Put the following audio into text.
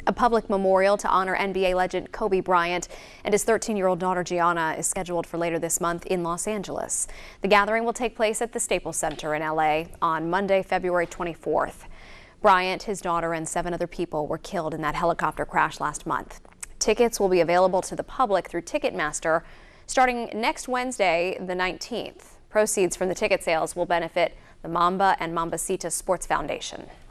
A public memorial to honor NBA legend Kobe Bryant and his 13-year-old daughter Gianna is scheduled for later this month in Los Angeles. The gathering will take place at the Staples Center in LA on Monday, February 24th. Bryant, his daughter, and 7 other people were killed in that helicopter crash last month. Tickets will be available to the public through Ticketmaster starting next Wednesday, the 19th. Proceeds from the ticket sales will benefit the Mamba and Mambacita Sports Foundation.